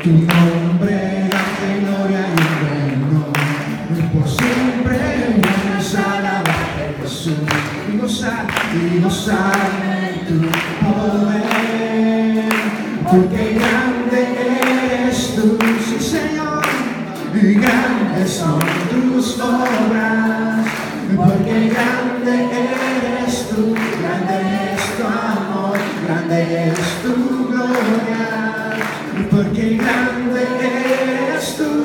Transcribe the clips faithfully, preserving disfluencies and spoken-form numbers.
Tu nombre date gloria y reino, por siempre vamos a alabarte, Jesús, y gozar, y gozar en tu poder, porque grande eres tú, sí Señor, y grandes son tus obras, porque grande eres tú, grande es tu amor, grande es tu gloria. Porque grande eres tú,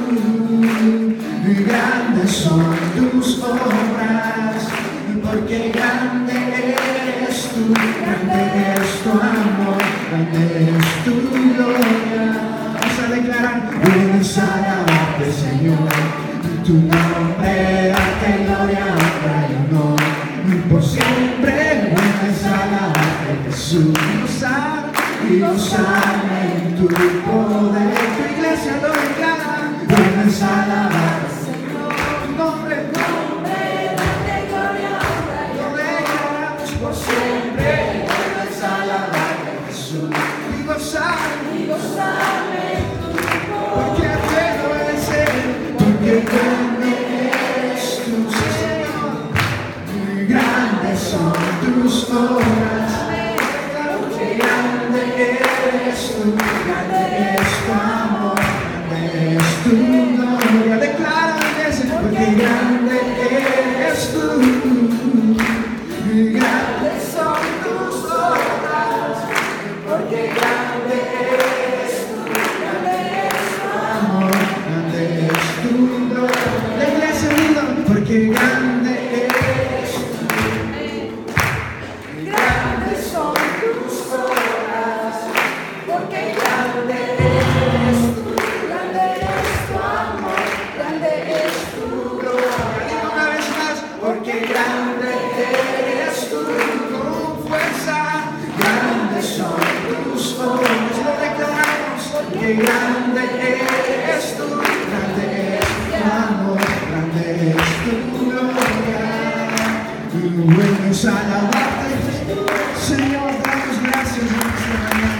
y grandes son tus obras, porque grande eres tú, grande es tu amor, grande es tu gloria. Vamos a declarar, vienes a alabarte, Señor, tu nombre, date gloria, honra y honor, y por siempre vienes a alabarte, Jesús, y gozar, y gozar en tu poder. Tu iglesia lo declara, vienes a alabar, Señor, tu nombre, nombre, date gloria, lo declaramos por siempre, vienes a alabar, Jesús, y gozar, y gozar en tu poder, porque bueno eres Él, porque grande eres tú, Señor, y grandes son tus obras. Eres tú, grande es tu amor, grande es tu gloria. Declara iglesia, porque grande eres tú, y grandes son tus obras, porque grande eres tú, grande es tu amor, grande es tu gloria. La iglesia unida, porque grande eres tú, y grandes son tus obras. Porque grande eres tú, grande es tu amor, grande es tu gloria. Digo una vez más, porque grande eres tú, con fuerza, grandes son tus obras. Lo declaramos, porque grande eres tú, grande es tu amor, grande es tu gloria. Y venimos a alabarte, Señor, damos gracias en esta mañana.